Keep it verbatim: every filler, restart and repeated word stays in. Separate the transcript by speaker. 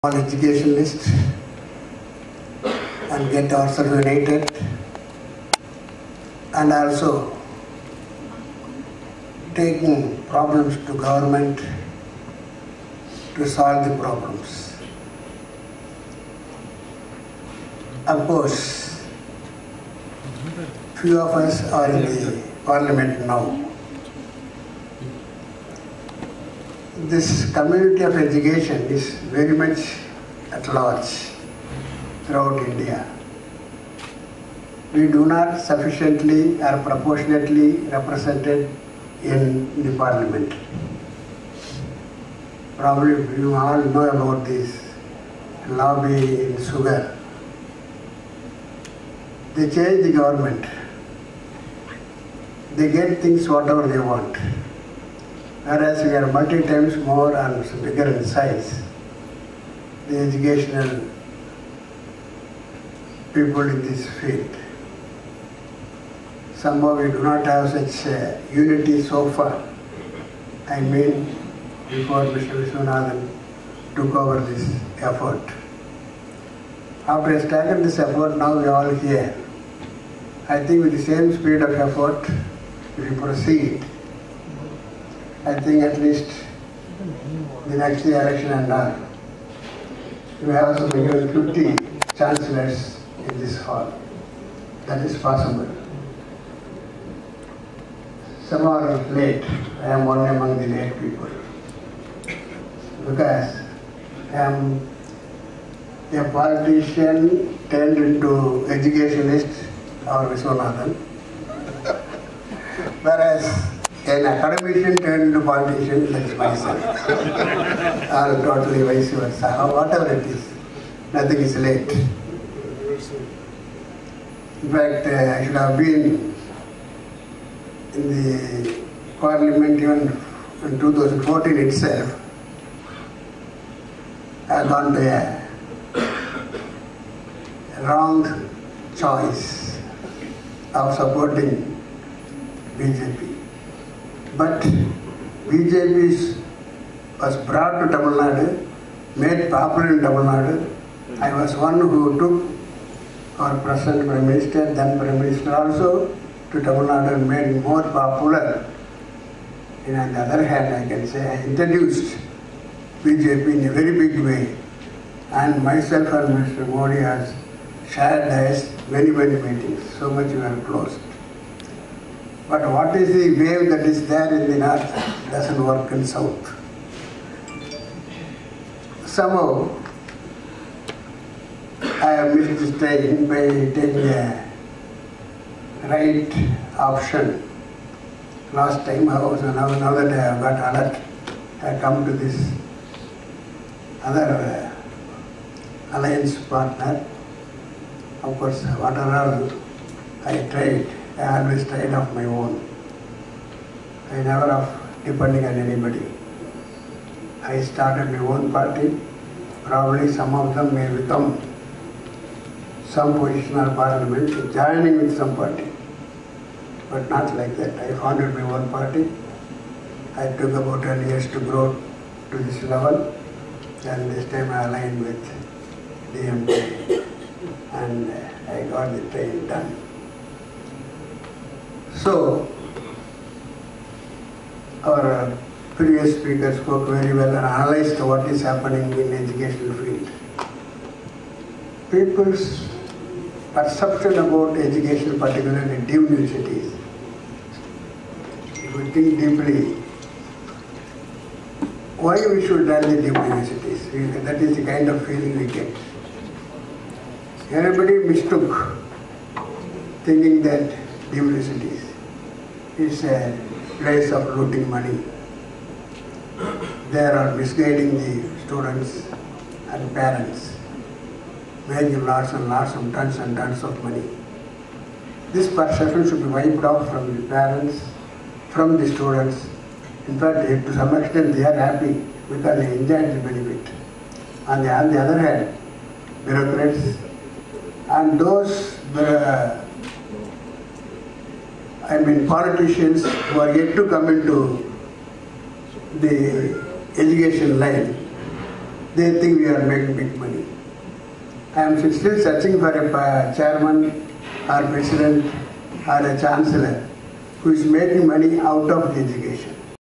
Speaker 1: all educationist and get ourselves united, and also taking problems to government to solve the problems. Of course, few of us are in the parliament now. This community of education is very much at large throughout India. We do not sufficiently or proportionately represented in the parliament. Probably you all know about this lobby in sugar. They change the government. They get things whatever they want. Whereas we are multi times more and bigger in size. The educational people in this field. Somehow we do not have such uh, unity so far. I mean, before Mister Viswanathan took over this effort. After I started this effort, now we are all here. I think with the same speed of effort, if we proceed, I think at least the next election and all, we have also given fifty chancellors in this hall. That is possible. Some are late. I am one among the late people. Because I am a politician turned into educationist or Viswanathan. Whereas an academician turned into politician, that's myself. Or totally vice versa, or whatever it is. Nothing is late. In fact, uh, I should have been in the parliament even in two thousand fourteen itself. I have gone to a wrong choice of supporting B J P. But B J P was brought to Tamil Nadu, made popular in Tamil Nadu. I was one who took our present Prime Minister, then Prime Minister also, to Tamil Nadu and made him more popular. And on the other hand, I can say I introduced B J P in a very big way. And myself and Mister Modi has shared as many, many meetings. So much we are close. But what is the wave that is there in the north doesn't work in south. Somehow, I have missed this train by taking a right option. Last time I was, now, now that I have got alert, I have come to this other uh, alliance partner. Of course, whatever I tried, I always tried of my own. I never of depending on anybody. I started my own party. Probably some of them may become some position or parliament, joining with some party. But not like that. I founded my own party. I took about ten years to grow to this level. And this time I aligned with D M K. And uh, I got the train done. So, our uh, previous speaker spoke very well and analyzed what is happening in the educational field. People's perception about education, particularly in deemed universities, if we think deeply, why we should run the deemed universities? That is the kind of feeling we get. Everybody mistook thinking that deemed universities is a place of looting money. They are misguiding the students and parents, making lots and lots of tons and tons of money. This perception should be wiped off from the parents, from the students. In fact, to some extent they are happy because they enjoy the benefit. On the, on the other hand, bureaucrats and those uh, I mean politicians who are yet to come into the education line they think we are making big money. I am still searching for a chairman or president or a chancellor who is making money out of the education.